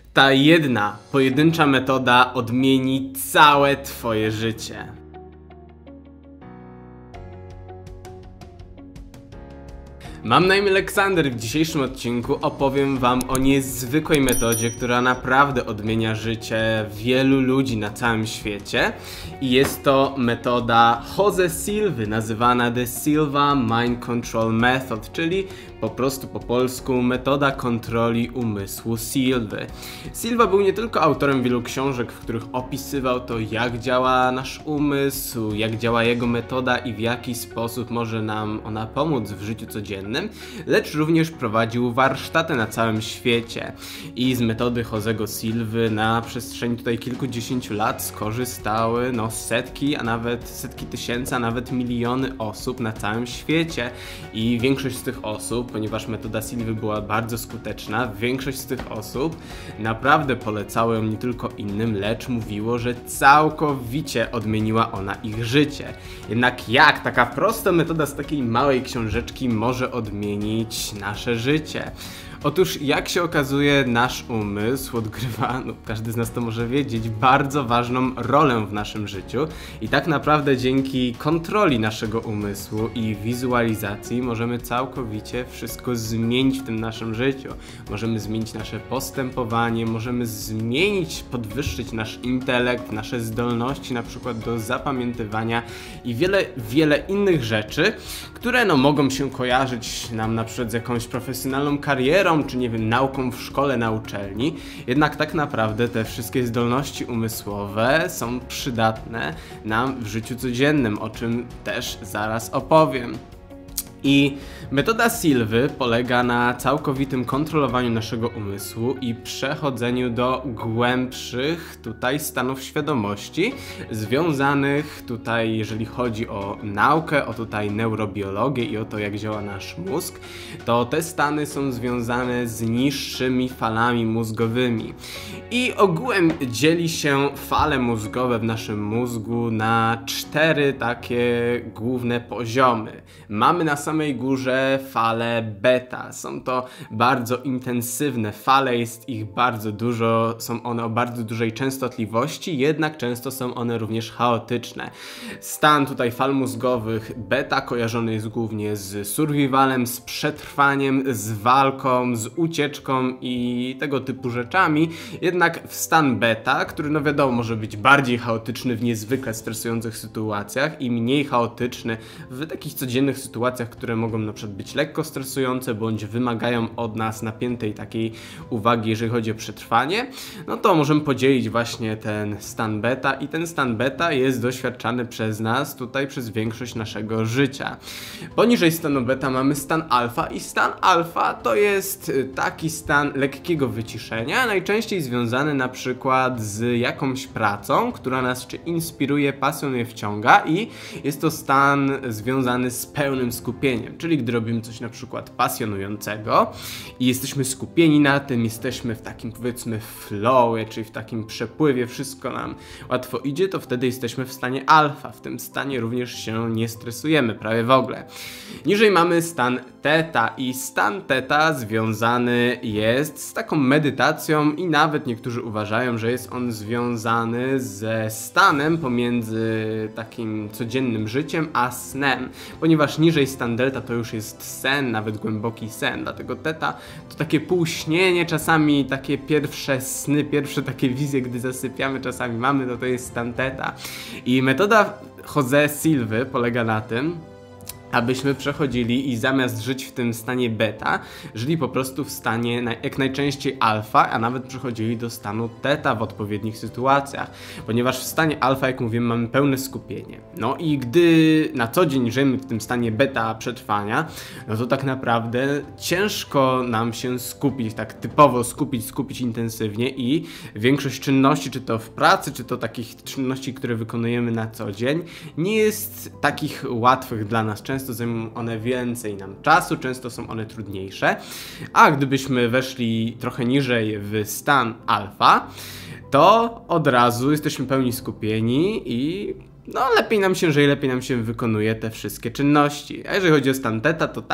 Ta jedna, pojedyncza metoda odmieni całe twoje życie. Mam na imię Aleksander. W dzisiejszym odcinku opowiem wam o niezwykłej metodzie, która naprawdę odmienia życie wielu ludzi na całym świecie. I jest to metoda Jose Silvy, nazywana The Silva Mind Control Method, czyli po prostu po polsku metoda kontroli umysłu Silvy. Silva był nie tylko autorem wielu książek, w których opisywał to, jak działa nasz umysł, jak działa jego metoda i w jaki sposób może nam ona pomóc w życiu codziennym, lecz również prowadził warsztaty na całym świecie. I z metody Josego Silvy na przestrzeni tutaj kilkudziesięciu lat skorzystały setki tysięcy, a nawet miliony osób na całym świecie. I większość z tych osób, ponieważ metoda Silvy była bardzo skuteczna, większość z tych osób naprawdę polecało ją nie tylko innym, lecz mówiło, że całkowicie odmieniła ona ich życie. Jednak jak taka prosta metoda z takiej małej książeczki może odmienić nasze życie? Otóż, jak się okazuje, nasz umysł odgrywa, każdy z nas to może wiedzieć, bardzo ważną rolę w naszym życiu i tak naprawdę dzięki kontroli naszego umysłu i wizualizacji możemy całkowicie wszystko zmienić w tym naszym życiu. Możemy zmienić nasze postępowanie, możemy zmienić, podwyższyć nasz intelekt, nasze zdolności na przykład do zapamiętywania i wiele innych rzeczy, które mogą się kojarzyć nam na przykład z jakąś profesjonalną karierą, czy nie wiem, nauką w szkole, na uczelni. Jednak tak naprawdę te wszystkie zdolności umysłowe są przydatne nam w życiu codziennym, o czym też zaraz opowiem. I metoda Silvy polega na całkowitym kontrolowaniu naszego umysłu i przechodzeniu do głębszych stanów świadomości związanych jeżeli chodzi o naukę, o neurobiologię i o to, jak działa nasz mózg, to te stany są związane z niższymi falami mózgowymi. I ogółem dzieli się fale mózgowe w naszym mózgu na 4 takie główne poziomy. Mamy na samej górze fale beta. Są to bardzo intensywne fale, jest ich bardzo dużo, są one o bardzo dużej częstotliwości, jednak często są one również chaotyczne. Stan fal mózgowych beta kojarzony jest głównie z survivalem, z przetrwaniem, z walką, z ucieczką i tego typu rzeczami. Jednak w stan beta, który wiadomo może być bardziej chaotyczny w niezwykle stresujących sytuacjach i mniej chaotyczny w takich codziennych sytuacjach, które mogą na przykład być lekko stresujące, bądź wymagają od nas napiętej takiej uwagi, jeżeli chodzi o przetrwanie, to możemy podzielić właśnie ten stan beta i ten stan beta jest doświadczany przez nas przez większość naszego życia. Poniżej stanu beta mamy stan alfa i stan alfa to jest taki stan lekkiego wyciszenia, najczęściej związany na przykład z jakąś pracą, która nas czy inspiruje, pasjonuje, wciąga i jest to stan związany z pełnym skupieniem, czyli gdy robimy coś na przykład pasjonującego i jesteśmy skupieni na tym, jesteśmy w takim powiedzmy flowie, czyli w takim przepływie, wszystko nam łatwo idzie, to wtedy jesteśmy w stanie alfa. W tym stanie również się nie stresujemy prawie w ogóle. Niżej mamy stan teta i stan teta związany jest z taką medytacją i nawet niektórzy uważają, że jest on związany ze stanem pomiędzy takim codziennym życiem a snem, ponieważ niżej stan delta to już jest sen, nawet głęboki sen, dlatego teta to takie półśnienie, czasami takie pierwsze sny, pierwsze takie wizje, gdy zasypiamy czasami mamy, to jest stan teta. I metoda Jose Silvy polega na tym, abyśmy przechodzili i zamiast żyć w tym stanie beta, żyli po prostu w stanie jak najczęściej alfa, a nawet przechodzili do stanu teta w odpowiednich sytuacjach, ponieważ w stanie alfa, jak mówiłem, mamy pełne skupienie. I gdy na co dzień żyjemy w tym stanie beta przetrwania, to tak naprawdę ciężko nam się skupić, tak typowo skupić intensywnie i większość czynności, czy to w pracy, czy to takich czynności, które wykonujemy na co dzień, nie jest takich łatwych dla nas. Często zajmują one więcej nam czasu, często są one trudniejsze, a gdybyśmy weszli trochę niżej w stan alfa, to od razu jesteśmy pełni skupieni i no lepiej nam się żyje, lepiej nam się wykonuje te wszystkie czynności. A jeżeli chodzi o stan theta, to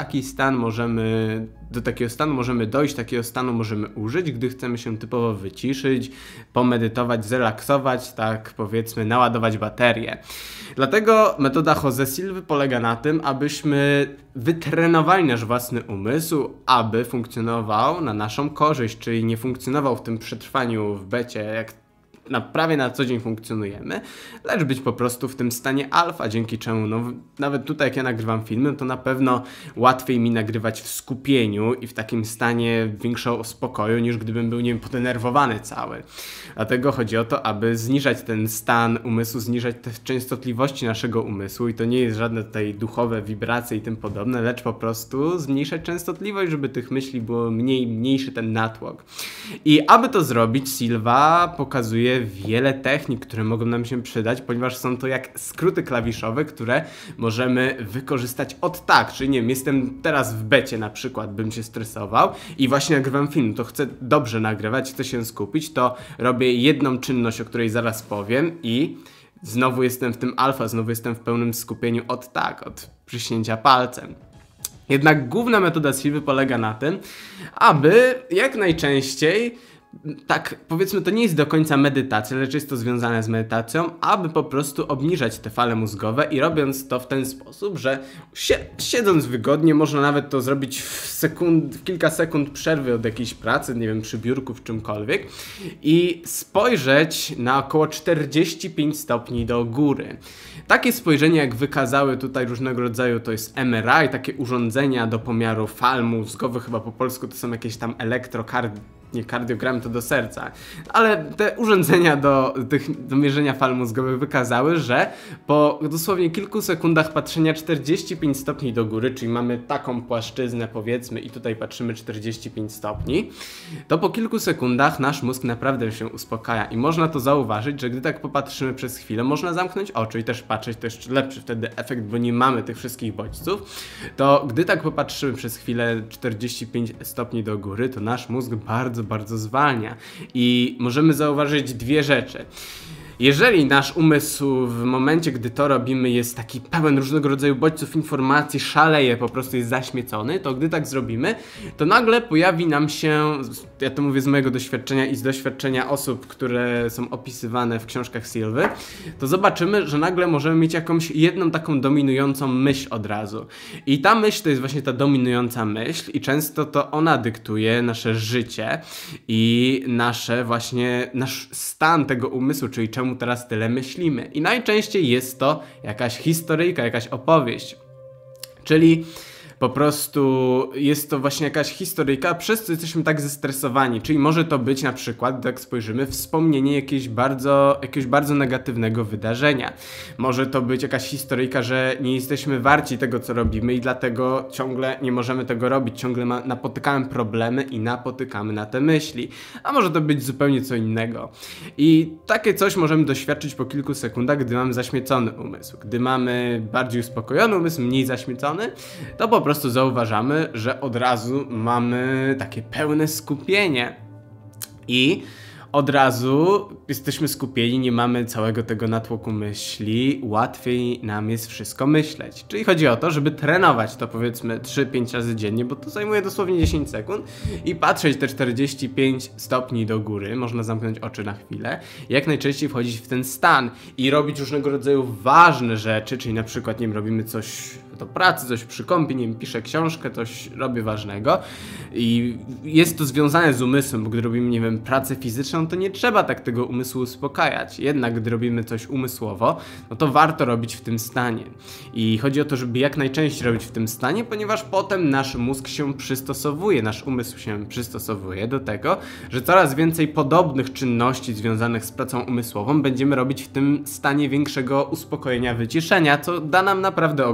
do takiego stanu możemy dojść, takiego stanu możemy użyć, gdy chcemy się typowo wyciszyć, pomedytować, zrelaksować, tak powiedzmy, naładować baterię. Dlatego metoda Jose Silvy polega na tym, abyśmy wytrenowali nasz własny umysł, aby funkcjonował na naszą korzyść, czyli nie funkcjonował w tym przetrwaniu w becie, jak prawie na co dzień funkcjonujemy, lecz być po prostu w tym stanie alfa, dzięki czemu nawet tutaj jak ja nagrywam filmy, to na pewno łatwiej mi nagrywać w skupieniu i w takim stanie większego spokoju, niż gdybym był, nie wiem, podenerwowany cały. Dlatego chodzi o to, aby zniżać ten stan umysłu, zniżać te częstotliwości naszego umysłu i to nie jest żadne tutaj duchowe wibracje i tym podobne, lecz po prostu zmniejszać częstotliwość, żeby tych myśli było mniejszy ten natłok. I aby to zrobić, Silva pokazuje wiele technik, które mogą nam się przydać, ponieważ są to jak skróty klawiszowe, które możemy wykorzystać od tak, czyli nie wiem, jestem teraz w becie na przykład, bym się stresował i właśnie nagrywam film, to chcę dobrze nagrywać, chcę się skupić, to robię jedną czynność, o której zaraz powiem i znowu jestem w tym alfa, znowu jestem w pełnym skupieniu od przyśnięcia palcem. Jednak główna metoda Silvy polega na tym, aby jak najczęściej, tak powiedzmy, to nie jest do końca medytacja, lecz jest to związane z medytacją, aby po prostu obniżać te fale mózgowe i robiąc to w ten sposób, że siedząc wygodnie, można nawet to zrobić w kilka sekund przerwy od jakiejś pracy, nie wiem, przy biurku, w czymkolwiek i spojrzeć na około 45 stopni do góry. Takie spojrzenie, jak wykazały tutaj różnego rodzaju, to jest MRI, takie urządzenia do pomiaru fal mózgowych, chyba po polsku to są jakieś tam nie kardiogramy, to do serca, ale te urządzenia do mierzenia fal mózgowych wykazały, że po dosłownie kilku sekundach patrzenia 45 stopni do góry, czyli mamy taką płaszczyznę powiedzmy i tutaj patrzymy 45 stopni, to po kilku sekundach nasz mózg naprawdę się uspokaja i można to zauważyć, że gdy tak popatrzymy przez chwilę, można zamknąć oczy i też patrzeć, to jeszcze lepszy wtedy efekt, bo nie mamy tych wszystkich bodźców, to gdy tak popatrzymy przez chwilę 45 stopni do góry, to nasz mózg bardzo zwalnia i możemy zauważyć dwie rzeczy. Jeżeli nasz umysł w momencie, gdy to robimy, jest taki pełen różnego rodzaju bodźców, informacji, szaleje, po prostu jest zaśmiecony, to gdy tak zrobimy, to nagle pojawi nam się, ja to mówię z mojego doświadczenia i z doświadczenia osób, które są opisywane w książkach Silvy, to zobaczymy, że nagle możemy mieć jakąś jedną taką dominującą myśl od razu. I ta myśl to jest właśnie ta dominująca myśl i często to ona dyktuje nasze życie i nasz stan tego umysłu, czyli czemu teraz tyle myślimy. I najczęściej jest to jakaś historyjka, jakaś opowieść. Czyli po prostu jest to właśnie jakaś historyjka, przez co jesteśmy tak zestresowani. Czyli może to być na przykład, jak spojrzymy, wspomnienie jakiegoś bardzo negatywnego wydarzenia. Może to być jakaś historyjka, że nie jesteśmy warci tego, co robimy i dlatego ciągle nie możemy tego robić. Ciągle napotykamy problemy i napotykamy na te myśli. A może to być zupełnie co innego. I takie coś możemy doświadczyć po kilku sekundach, gdy mamy zaśmiecony umysł. Gdy mamy bardziej uspokojony umysł, mniej zaśmiecony, to po prostu zauważamy, że od razu mamy takie pełne skupienie i od razu jesteśmy skupieni, nie mamy całego tego natłoku myśli, łatwiej nam jest wszystko myśleć. Czyli chodzi o to, żeby trenować to powiedzmy 3-5 razy dziennie, bo to zajmuje dosłownie 10 sekund i patrzeć te 45 stopni do góry, można zamknąć oczy na chwilę, jak najczęściej wchodzić w ten stan i robić różnego rodzaju ważne rzeczy, czyli na przykład, nie wiem, robimy coś do pracy, coś przy kompie, nie wiem, piszę książkę, coś robię ważnego i jest to związane z umysłem, bo gdy robimy, nie wiem, pracę fizyczną, to nie trzeba tak tego umysłu uspokajać. Jednak gdy robimy coś umysłowo, no to warto robić w tym stanie. I chodzi o to, żeby jak najczęściej robić w tym stanie, ponieważ potem nasz mózg się przystosowuje, nasz umysł się przystosowuje do tego, że coraz więcej podobnych czynności związanych z pracą umysłową będziemy robić w tym stanie większego uspokojenia, wyciszenia, co da nam naprawdę ogromne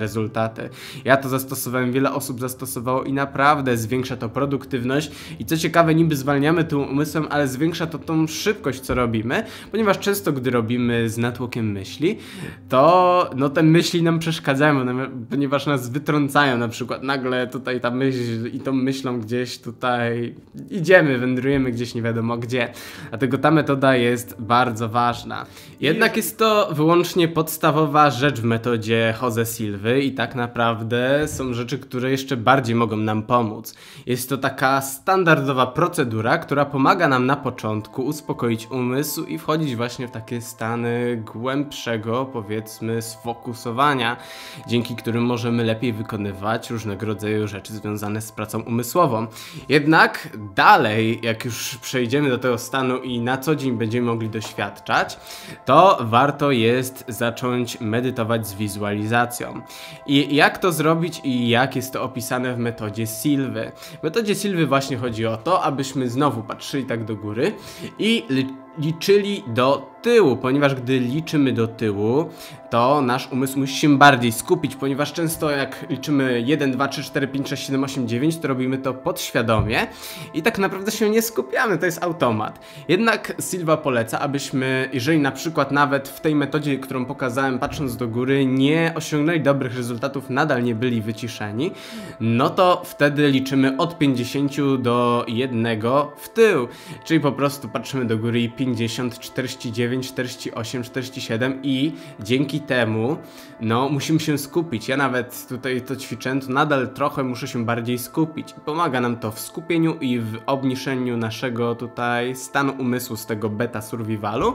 rezultaty. Ja to zastosowałem, wiele osób zastosowało i naprawdę zwiększa to produktywność i co ciekawe, niby zwalniamy tym umysłem, ale zwiększa to tą szybkość, co robimy, ponieważ często, gdy robimy z natłokiem myśli, to no te myśli nam przeszkadzają, ponieważ nas wytrącają, na przykład nagle tutaj ta myśl i tą myślą gdzieś tutaj idziemy, wędrujemy gdzieś nie wiadomo gdzie, dlatego ta metoda jest bardzo ważna. Jednak jest to wyłącznie podstawowa rzecz w metodzie Jose Silvy i tak naprawdę są rzeczy, które jeszcze bardziej mogą nam pomóc. Jest to taka standardowa procedura, która pomaga nam na początku uspokoić umysł i wchodzić właśnie w takie stany głębszego, powiedzmy, sfokusowania, dzięki którym możemy lepiej wykonywać różnego rodzaju rzeczy związane z pracą umysłową. Jednak dalej, jak już przejdziemy do tego stanu i na co dzień będziemy mogli doświadczać, to warto jest zacząć medytować z wizualizacją. I jak to zrobić i jak jest to opisane w metodzie Silvy? W metodzie Silvy właśnie chodzi o to, abyśmy znowu patrzyli tak do góry i liczyli do tyłu, ponieważ gdy liczymy do tyłu, to nasz umysł musi się bardziej skupić, ponieważ często jak liczymy 1, 2, 3, 4, 5, 6, 7, 8, 9, to robimy to podświadomie i tak naprawdę się nie skupiamy, to jest automat. Jednak Silva poleca, abyśmy, jeżeli na przykład nawet w tej metodzie, którą pokazałem, patrząc do góry, nie osiągnęli dobrych rezultatów, nadal nie byli wyciszeni, no to wtedy liczymy od 50 do 1 w tył, czyli po prostu patrzymy do góry i 50, 49, 48, 47 i dzięki temu, no, musimy się skupić. Ja nawet tutaj to ćwiczę, to nadal trochę muszę się bardziej skupić. Pomaga nam to w skupieniu i w obniżeniu naszego tutaj stanu umysłu z tego beta survivalu.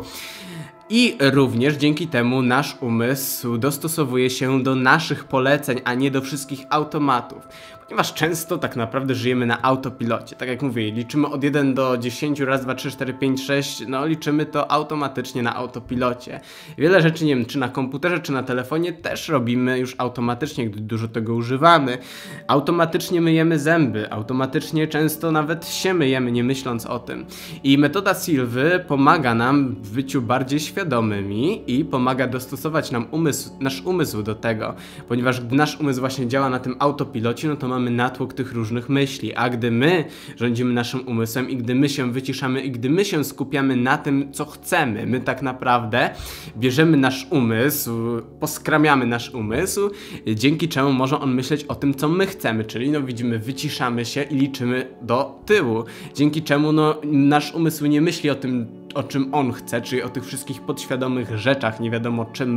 I również dzięki temu nasz umysł dostosowuje się do naszych poleceń, a nie do wszystkich automatów. Ponieważ często tak naprawdę żyjemy na autopilocie. Tak jak mówię, liczymy od 1 do 10, raz, 2, 3, 4, 5, 6, no liczymy to automatycznie na autopilocie. Wiele rzeczy, nie wiem, czy na komputerze, czy na telefonie też robimy już automatycznie, gdy dużo tego używamy. Automatycznie myjemy zęby, automatycznie często nawet się myjemy, nie myśląc o tym. I metoda Silvy pomaga nam w byciu bardziej świadomymi i pomaga dostosować nam nasz umysł do tego, ponieważ gdy nasz umysł właśnie działa na tym autopilocie, no to mamy natłok tych różnych myśli, a gdy my rządzimy naszym umysłem i gdy my się wyciszamy i gdy my się skupiamy na tym, co chcemy, my tak naprawdę bierzemy nasz umysł, poskramiamy nasz umysł, dzięki czemu może on myśleć o tym, co my chcemy, czyli no widzimy, wyciszamy się i liczymy do tyłu, dzięki czemu no nasz umysł nie myśli o tym, o czym on chce, czyli o tych wszystkich podświadomych rzeczach, nie wiadomo czym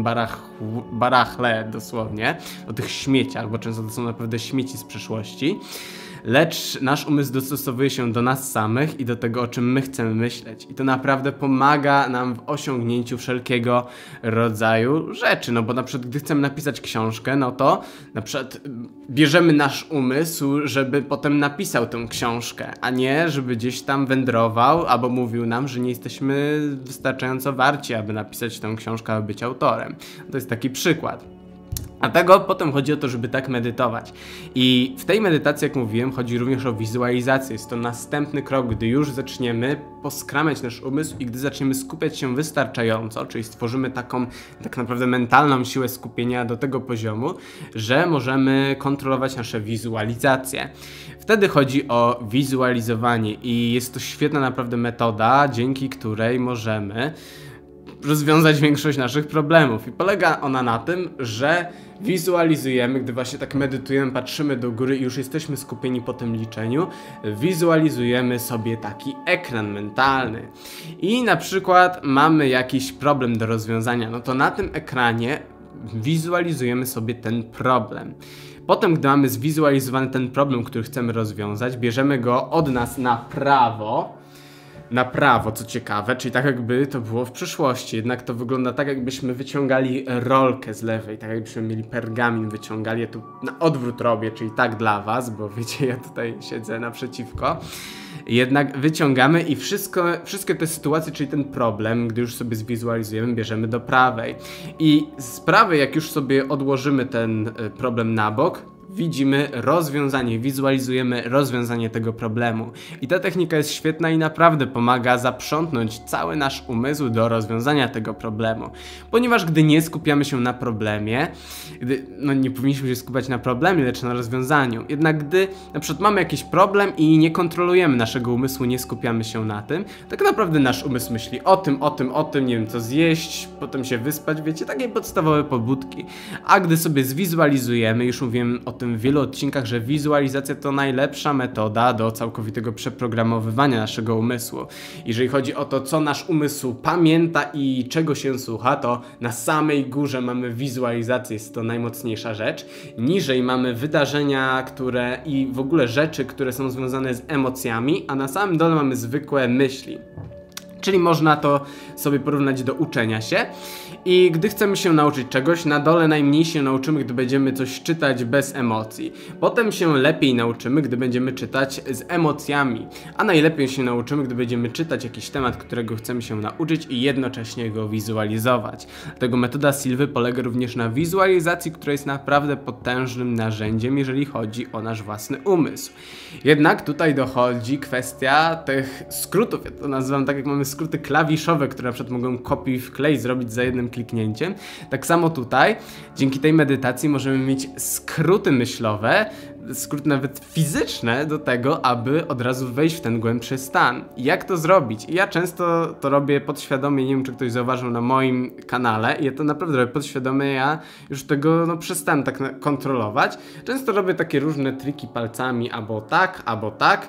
barachle dosłownie, o tych śmieciach, bo często to są naprawdę śmieci z przeszłości, lecz nasz umysł dostosowuje się do nas samych i do tego, o czym my chcemy myśleć. I to naprawdę pomaga nam w osiągnięciu wszelkiego rodzaju rzeczy, no bo na przykład gdy chcemy napisać książkę, no to na przykład bierzemy nasz umysł, żeby potem napisał tę książkę, a nie żeby gdzieś tam wędrował albo mówił nam, że nie jesteśmy wystarczająco warci, aby napisać tę książkę, aby być autorem. To jest taki przykład. Dlatego potem chodzi o to, żeby tak medytować. I w tej medytacji, jak mówiłem, chodzi również o wizualizację. Jest to następny krok, gdy już zaczniemy poskramiać nasz umysł i gdy zaczniemy skupiać się wystarczająco, czyli stworzymy taką tak naprawdę mentalną siłę skupienia do tego poziomu, że możemy kontrolować nasze wizualizacje. Wtedy chodzi o wizualizowanie i jest to świetna naprawdę metoda, dzięki której możemy rozwiązać większość naszych problemów. I polega ona na tym, że wizualizujemy, gdy właśnie tak medytujemy, patrzymy do góry i już jesteśmy skupieni po tym liczeniu, wizualizujemy sobie taki ekran mentalny. I na przykład mamy jakiś problem do rozwiązania, no to na tym ekranie wizualizujemy sobie ten problem. Potem, gdy mamy zwizualizowany ten problem, który chcemy rozwiązać, bierzemy go od nas na prawo, co ciekawe, czyli tak jakby to było w przyszłości, jednak to wygląda tak, jakbyśmy wyciągali rolkę z lewej, tak jakbyśmy mieli pergamin, wyciągali, ja tu na odwrót robię, czyli tak dla was, bo wiecie, ja tutaj siedzę naprzeciwko. Jednak wyciągamy i wszystkie te sytuacje, czyli ten problem, gdy już sobie zwizualizujemy, bierzemy do prawej. I z prawej, jak już sobie odłożymy ten problem na bok, widzimy rozwiązanie, wizualizujemy rozwiązanie tego problemu. I ta technika jest świetna i naprawdę pomaga zaprzątnąć cały nasz umysł do rozwiązania tego problemu. Ponieważ gdy nie skupiamy się na problemie, nie powinniśmy się skupiać na problemie, lecz na rozwiązaniu. Jednak gdy na przykład mamy jakiś problem i nie kontrolujemy naszego umysłu, nie skupiamy się na tym, tak naprawdę nasz umysł myśli o tym, nie wiem co zjeść, potem się wyspać, wiecie, takie podstawowe pobudki. A gdy sobie zwizualizujemy, już mówiłem o tym w wielu odcinkach, że wizualizacja to najlepsza metoda do całkowitego przeprogramowywania naszego umysłu. Jeżeli chodzi o to, co nasz umysł pamięta i czego się słucha, to na samej górze mamy wizualizację, jest to najmocniejsza rzecz. Niżej mamy wydarzenia, i w ogóle rzeczy, które są związane z emocjami, a na samym dole mamy zwykłe myśli. Czyli można to sobie porównać do uczenia się. I gdy chcemy się nauczyć czegoś, na dole najmniej się nauczymy, gdy będziemy coś czytać bez emocji. Potem się lepiej nauczymy, gdy będziemy czytać z emocjami. A najlepiej się nauczymy, gdy będziemy czytać jakiś temat, którego chcemy się nauczyć i jednocześnie go wizualizować. Dlatego metoda Silvy polega również na wizualizacji, która jest naprawdę potężnym narzędziem, jeżeli chodzi o nasz własny umysł. Jednak tutaj dochodzi kwestia tych skrótów. Ja to nazywam tak, jak mamy skróty klawiszowe, które na przykład mogą kopiuj wklej zrobić za jednym kliknięciem. Tak samo tutaj, dzięki tej medytacji możemy mieć skróty myślowe, skróty nawet fizyczne do tego, aby od razu wejść w ten głębszy stan. I jak to zrobić? Ja często to robię podświadomie, nie wiem czy ktoś zauważył na moim kanale, ja to naprawdę robię podświadomie, ja już tego przestałem tak kontrolować. Często robię takie różne triki palcami, albo tak.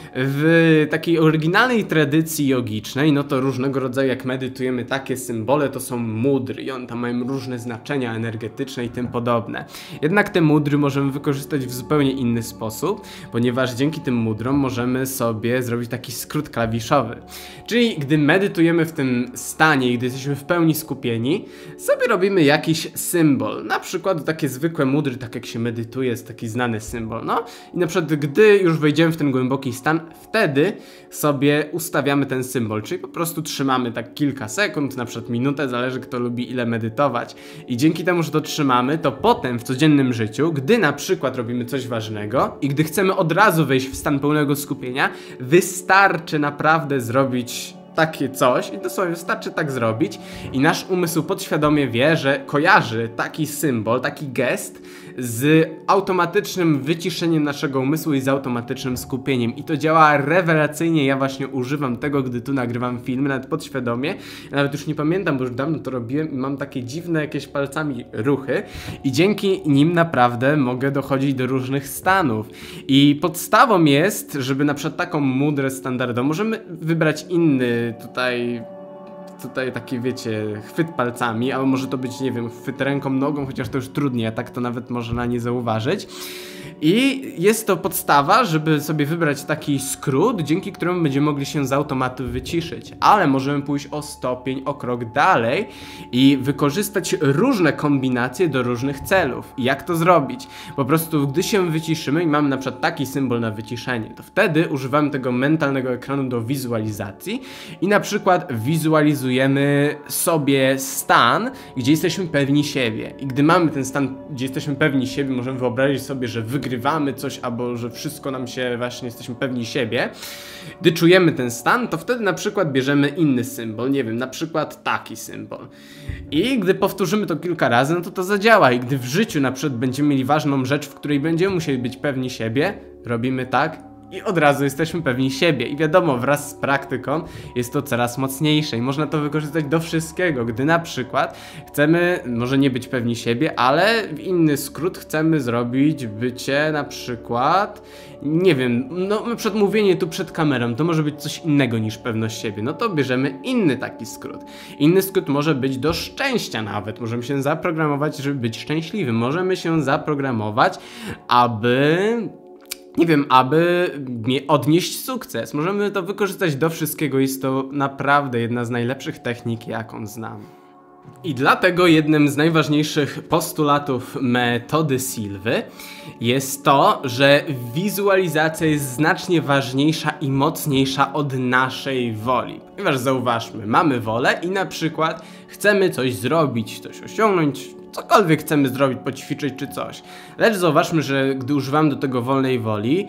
W takiej oryginalnej tradycji jogicznej, no to różnego rodzaju jak medytujemy, takie symbole to są mudry i one tam mają różne znaczenia energetyczne i tym podobne. Jednak te mudry możemy wykorzystać w zupełnie inny sposób, ponieważ dzięki tym mudrom możemy sobie zrobić taki skrót klawiszowy. Czyli gdy medytujemy w tym stanie i gdy jesteśmy w pełni skupieni, sobie robimy jakiś symbol. Na przykład takie zwykłe mudry, tak jak się medytuje, jest taki znany symbol. No i na przykład gdy już wejdziemy w ten głęboki stan, wtedy sobie ustawiamy ten symbol, czyli po prostu trzymamy tak kilka sekund, na przykład minutę, zależy kto lubi ile medytować. I dzięki temu, że to trzymamy, to potem w codziennym życiu, gdy na przykład robimy coś ważnego i gdy chcemy od razu wejść w stan pełnego skupienia, wystarczy naprawdę zrobić takie coś i dosłownie wystarczy tak zrobić i nasz umysł podświadomie wie, że kojarzy taki symbol, taki gest z automatycznym wyciszeniem naszego umysłu i z automatycznym skupieniem i to działa rewelacyjnie. Ja właśnie używam tego, gdy tu nagrywam filmy, nawet podświadomie. Ja nawet już nie pamiętam, bo już dawno to robiłem i mam takie dziwne jakieś palcami ruchy i dzięki nim naprawdę mogę dochodzić do różnych stanów. I podstawą jest, żeby na przykład taką mudrę standardową, możemy wybrać inny tutaj taki, wiecie, chwyt palcami, albo może to być, nie wiem, chwyt ręką, nogą, chociaż to już trudniej, a tak to nawet można nie zauważyć. I jest to podstawa, żeby sobie wybrać taki skrót, dzięki któremu będziemy mogli się z automatu wyciszyć. Ale możemy pójść o stopień, o krok dalej i wykorzystać różne kombinacje do różnych celów. I jak to zrobić? Po prostu gdy się wyciszymy i mamy na przykład taki symbol na wyciszenie, to wtedy używamy tego mentalnego ekranu do wizualizacji i na przykład wizualizujemy sobie stan, gdzie jesteśmy pewni siebie. I gdy mamy ten stan, gdzie jesteśmy pewni siebie, możemy wyobrazić sobie, że wygrywamy coś, albo że wszystko nam się właśnie, jesteśmy pewni siebie. Gdy czujemy ten stan, to wtedy na przykład bierzemy inny symbol, nie wiem, na przykład taki symbol. I gdy powtórzymy to kilka razy, no to to zadziała. I gdy w życiu na przykład będziemy mieli ważną rzecz, w której będziemy musieli być pewni siebie, robimy tak i od razu jesteśmy pewni siebie. I wiadomo, wraz z praktyką jest to coraz mocniejsze i można to wykorzystać do wszystkiego. Gdy na przykład chcemy, może nie być pewni siebie, ale w inny skrót chcemy zrobić bycie na przykład, nie wiem, no na przykład mówienie tu przed kamerą, to może być coś innego niż pewność siebie. No to bierzemy inny taki skrót. Inny skrót może być do szczęścia nawet. Możemy się zaprogramować, żeby być szczęśliwym. Możemy się zaprogramować, aby odnieść sukces. Możemy to wykorzystać do wszystkiego. Jest to naprawdę jedna z najlepszych technik, jaką znam. I dlatego jednym z najważniejszych postulatów metody Silvy jest to, że wizualizacja jest znacznie ważniejsza i mocniejsza od naszej woli. Ponieważ zauważmy, mamy wolę i na przykład chcemy coś zrobić, coś osiągnąć, cokolwiek chcemy zrobić, poćwiczyć czy coś. Lecz zauważmy, że gdy używamy do tego wolnej woli,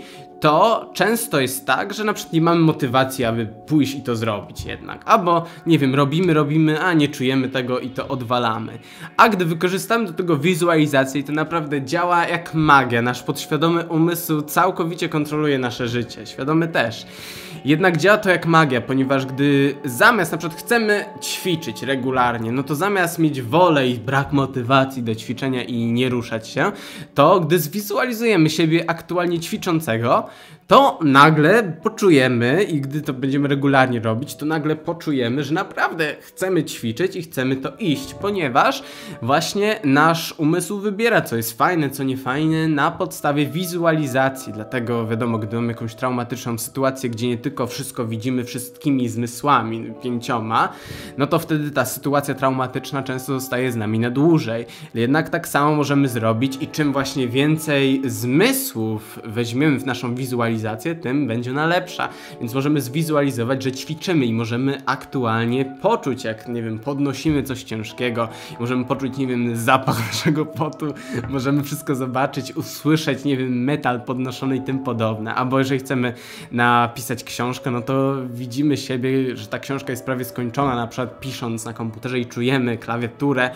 to często jest tak, że na przykład nie mamy motywacji, aby pójść i to zrobić jednak. Albo, nie wiem, robimy, a nie czujemy tego i to odwalamy. A gdy wykorzystamy do tego wizualizację, to naprawdę działa jak magia. Nasz podświadomy umysł całkowicie kontroluje nasze życie, świadomy też. Jednak działa to jak magia, ponieważ gdy zamiast na przykład chcemy ćwiczyć regularnie, no to zamiast mieć wolę i brak motywacji do ćwiczenia i nie ruszać się, to gdy zwizualizujemy siebie aktualnie ćwiczącego, to nagle poczujemy, i gdy to będziemy regularnie robić, to nagle poczujemy, że naprawdę chcemy ćwiczyć i chcemy to iść, ponieważ właśnie nasz umysł wybiera, co jest fajne, co nie fajne, na podstawie wizualizacji. Dlatego wiadomo, gdy mamy jakąś traumatyczną sytuację, gdzie nie tylko wszystko widzimy wszystkimi zmysłami, 5, no to wtedy ta sytuacja traumatyczna często zostaje z nami na dłużej. Jednak tak samo możemy zrobić i czym właśnie więcej zmysłów weźmiemy w naszą wizualizację, tym będzie ona lepsza. Więc możemy zwizualizować, że ćwiczymy i możemy aktualnie poczuć, jak, nie wiem, podnosimy coś ciężkiego, możemy poczuć, nie wiem, zapach naszego potu, możemy wszystko zobaczyć, usłyszeć, nie wiem, metal podnoszony i tym podobne. Albo jeżeli chcemy napisać książkę, no to widzimy siebie, że ta książka jest prawie skończona, na przykład pisząc na komputerze i czujemy klawiaturę,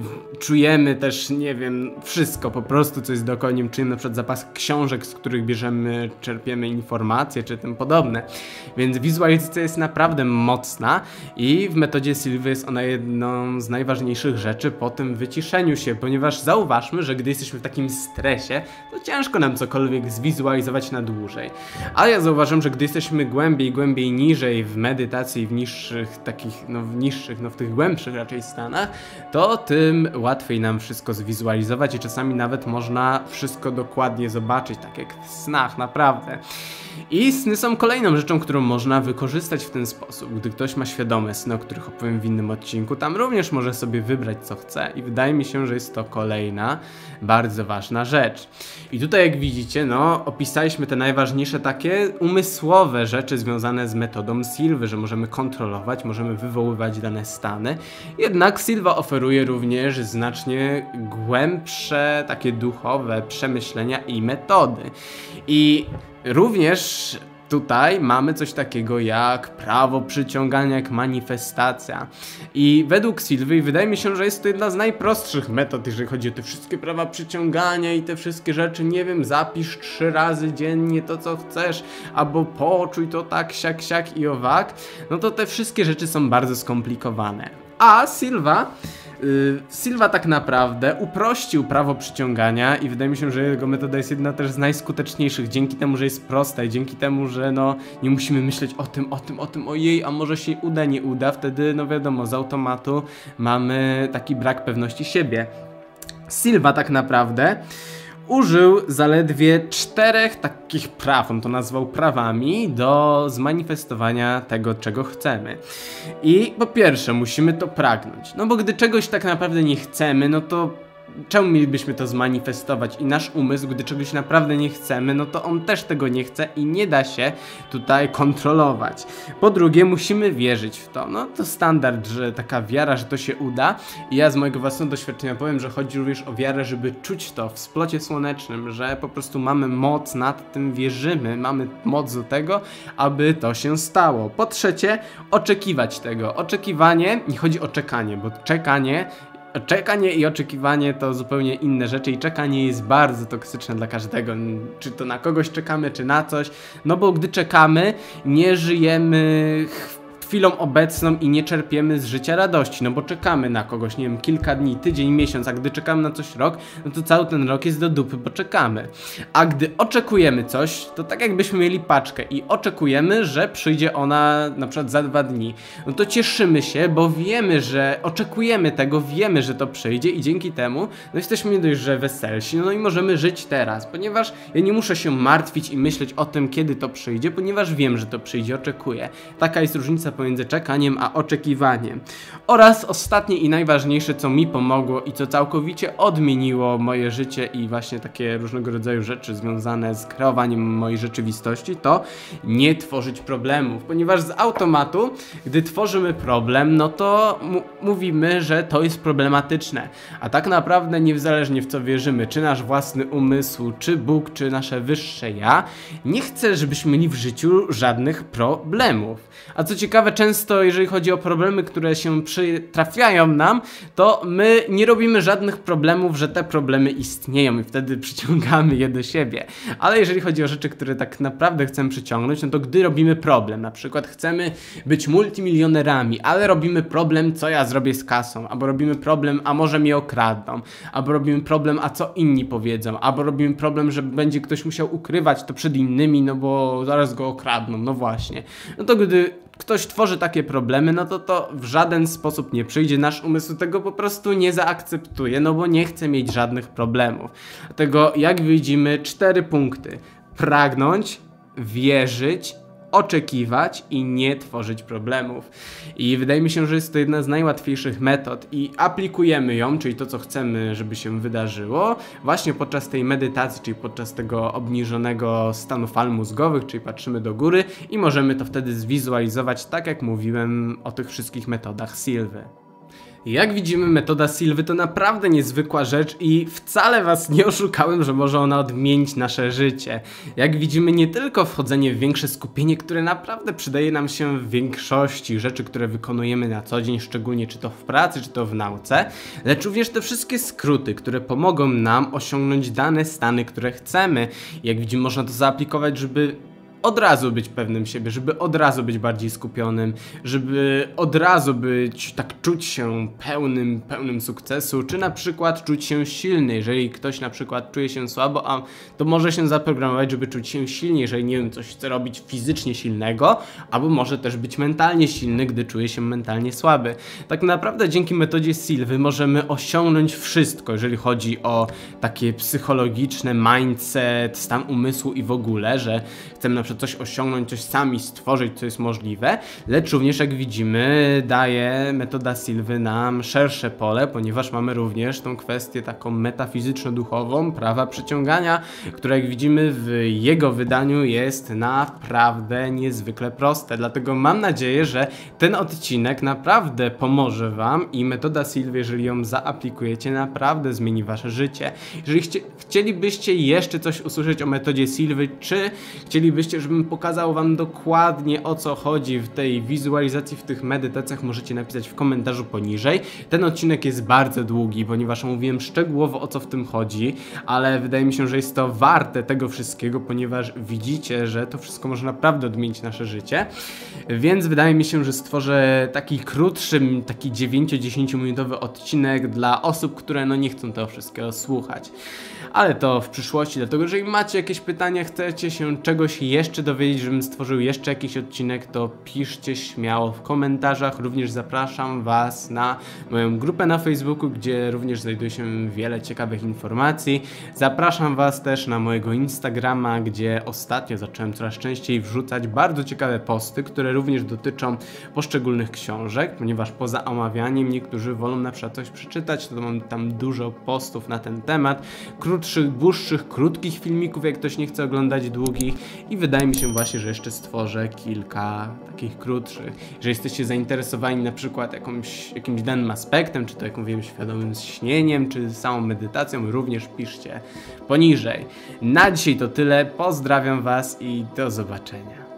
czujemy też, nie wiem, wszystko po prostu, co jest dookoła, nim czujemy na przykład zapach książek, z których bierzemy, czerpiemy informacje czy tym podobne. Więc wizualizacja jest naprawdę mocna i w metodzie Sylwy jest ona jedną z najważniejszych rzeczy po tym wyciszeniu się, ponieważ zauważmy, że gdy jesteśmy w takim stresie, to ciężko nam cokolwiek zwizualizować na dłużej. Ale ja zauważam, że gdy jesteśmy głębiej niżej w medytacji, w niższych takich, w tych głębszych raczej stanach, to tym łatwiej nam wszystko zwizualizować i czasami nawet można wszystko dokładnie zobaczyć, tak jak w snach, naprawdę. I sny są kolejną rzeczą, którą można wykorzystać w ten sposób. Gdy ktoś ma świadome sny, o których opowiem w innym odcinku, tam również może sobie wybrać, co chce. I wydaje mi się, że jest to kolejna bardzo ważna rzecz. I tutaj, jak widzicie, no, opisaliśmy te najważniejsze takie umysłowe rzeczy związane z metodą Sylwy, że możemy kontrolować, możemy wywoływać dane stany. Jednak Sylwa oferuje również znacznie głębsze, takie duchowe przemyślenia i metody. I również tutaj mamy coś takiego jak prawo przyciągania, jak manifestacja. I według Sylwy wydaje mi się, że jest to jedna z najprostszych metod, jeżeli chodzi o te wszystkie prawa przyciągania i te wszystkie rzeczy. Nie wiem, zapisz 3 razy dziennie to, co chcesz, albo poczuj to tak, siak i owak. No to te wszystkie rzeczy są bardzo skomplikowane. A Sylwa tak naprawdę uprościł prawo przyciągania i wydaje mi się, że jego metoda jest jedna też z najskuteczniejszych, dzięki temu, że jest prosta i dzięki temu, że no nie musimy myśleć o tym, ojej, a może się uda, nie uda, wtedy no wiadomo, z automatu mamy taki brak pewności siebie. Sylwa tak naprawdę użył zaledwie 4 takich praw, on to nazwał prawami, do zmanifestowania tego, czego chcemy. I po pierwsze, musimy to pragnąć, no bo gdy czegoś tak naprawdę nie chcemy, no to czemu mielibyśmy to zmanifestować? I nasz umysł, gdy czegoś naprawdę nie chcemy, no to on też tego nie chce i nie da się tutaj kontrolować. Po drugie, musimy wierzyć w to. No to standard, że taka wiara, że to się uda. I ja z mojego własnego doświadczenia powiem, że chodzi również o wiarę, żeby czuć to w splocie słonecznym, że po prostu mamy moc nad tym, wierzymy, mamy moc do tego, aby to się stało. Po trzecie, oczekiwać tego. Oczekiwanie, nie chodzi o czekanie, bo czekanie i oczekiwanie to zupełnie inne rzeczy i czekanie jest bardzo toksyczne dla każdego, czy to na kogoś czekamy, czy na coś, no bo gdy czekamy, nie żyjemy chwilą obecną i nie czerpiemy z życia radości, no bo czekamy na kogoś, nie wiem, kilka dni, tydzień, miesiąc, a gdy czekamy na coś rok, no to cały ten rok jest do dupy, bo czekamy. A gdy oczekujemy coś, to tak jakbyśmy mieli paczkę i oczekujemy, że przyjdzie ona na przykład za 2 dni, no to cieszymy się, bo wiemy, że oczekujemy tego, wiemy, że to przyjdzie i dzięki temu, no jesteśmy nie dość, że weselsi, no i możemy żyć teraz, ponieważ ja nie muszę się martwić i myśleć o tym, kiedy to przyjdzie, ponieważ wiem, że to przyjdzie, oczekuję. Taka jest różnica pomiędzy czekaniem a oczekiwaniem. Oraz ostatnie i najważniejsze, co mi pomogło i co całkowicie odmieniło moje życie i właśnie takie różnego rodzaju rzeczy związane z kreowaniem mojej rzeczywistości, to nie tworzyć problemów, ponieważ z automatu, gdy tworzymy problem, no to mówimy, że to jest problematyczne, a tak naprawdę niezależnie w co wierzymy, czy nasz własny umysł, czy Bóg, czy nasze wyższe ja, nie chce, żebyśmy mieli w życiu żadnych problemów. A co ciekawe, często jeżeli chodzi o problemy, które się trafiają nam, to my nie robimy żadnych problemów, że te problemy istnieją i wtedy przyciągamy je do siebie. Ale jeżeli chodzi o rzeczy, które tak naprawdę chcemy przyciągnąć, no to gdy robimy problem, na przykład chcemy być multimilionerami, ale robimy problem, co ja zrobię z kasą, albo robimy problem, a może mnie okradną, albo robimy problem, a co inni powiedzą, albo robimy problem, że będzie ktoś musiał ukrywać to przed innymi, no bo zaraz go okradną, no właśnie. No to gdy ktoś tworzy takie problemy, no to w żaden sposób nie przyjdzie, nasz umysł tego po prostu nie zaakceptuje, no bo nie chce mieć żadnych problemów. Dlatego jak widzimy 4 punkty: pragnąć, wierzyć, oczekiwać i nie tworzyć problemów. I wydaje mi się, że jest to jedna z najłatwiejszych metod i aplikujemy ją, czyli to, co chcemy, żeby się wydarzyło, właśnie podczas tej medytacji, czyli podczas tego obniżonego stanu fal mózgowych, czyli patrzymy do góry i możemy to wtedy zwizualizować, tak jak mówiłem o tych wszystkich metodach Silwy. Jak widzimy, metoda Silwy to naprawdę niezwykła rzecz i wcale was nie oszukałem, że może ona odmienić nasze życie. Jak widzimy, nie tylko wchodzenie w większe skupienie, które naprawdę przydaje nam się w większości rzeczy, które wykonujemy na co dzień, szczególnie czy to w pracy, czy to w nauce, lecz również te wszystkie skróty, które pomogą nam osiągnąć dane stany, które chcemy. Jak widzimy, można to zaaplikować, żeby od razu być pewnym siebie, żeby od razu być bardziej skupionym, żeby od razu czuć się pełnym sukcesu, czy na przykład czuć się silny, jeżeli ktoś na przykład czuje się słabo, to może się zaprogramować, żeby czuć się silnie, jeżeli nie wiem, coś chce robić fizycznie silnego, albo może też być mentalnie silny, gdy czuje się mentalnie słaby. Tak naprawdę dzięki metodzie Silwy możemy osiągnąć wszystko, jeżeli chodzi o takie psychologiczne mindset, stan umysłu i w ogóle, że chcemy na przykład coś osiągnąć, coś sami stworzyć, co jest możliwe, lecz również, jak widzimy, daje metoda Silwy nam szersze pole, ponieważ mamy również tą kwestię taką metafizyczno-duchową, prawa przyciągania, która, jak widzimy, w jego wydaniu jest naprawdę niezwykle proste. Dlatego mam nadzieję, że ten odcinek naprawdę pomoże wam i metoda Silwy, jeżeli ją zaaplikujecie, naprawdę zmieni wasze życie. Jeżeli chcielibyście jeszcze coś usłyszeć o metodzie Silwy, czy chcielibyście, żebym pokazał wam dokładnie, o co chodzi w tej wizualizacji, w tych medytacjach, możecie napisać w komentarzu poniżej. Ten odcinek jest bardzo długi, ponieważ omówiłem szczegółowo, o co w tym chodzi, ale wydaje mi się, że jest to warte tego wszystkiego, ponieważ widzicie, że to wszystko może naprawdę odmienić nasze życie. Więc wydaje mi się, że stworzę taki krótszy, taki 9-10 minutowy odcinek dla osób, które no nie chcą tego wszystkiego słuchać. Ale to w przyszłości, dlatego jeżeli macie jakieś pytania, chcecie się czegoś jeszcze dowiedzieć, żebym stworzył jeszcze jakiś odcinek, to piszcie śmiało w komentarzach. Również zapraszam was na moją grupę na Facebooku, gdzie również znajduje się wiele ciekawych informacji. Zapraszam was też na mojego Instagrama, gdzie ostatnio zacząłem coraz częściej wrzucać bardzo ciekawe posty, które również dotyczą poszczególnych książek, ponieważ poza omawianiem niektórzy wolą na przykład coś przeczytać, to mam tam dużo postów na ten temat, krótszych, dłuższych, krótkich filmików, jak ktoś nie chce oglądać długich, i wydaje mi się właśnie, że jeszcze stworzę kilka takich krótszych. Jeżeli jesteście zainteresowani na przykład jakimś danym aspektem, czy to jak mówiłem, świadomym śnieniem, czy samą medytacją, również piszcie poniżej. Na dzisiaj to tyle, pozdrawiam was i do zobaczenia.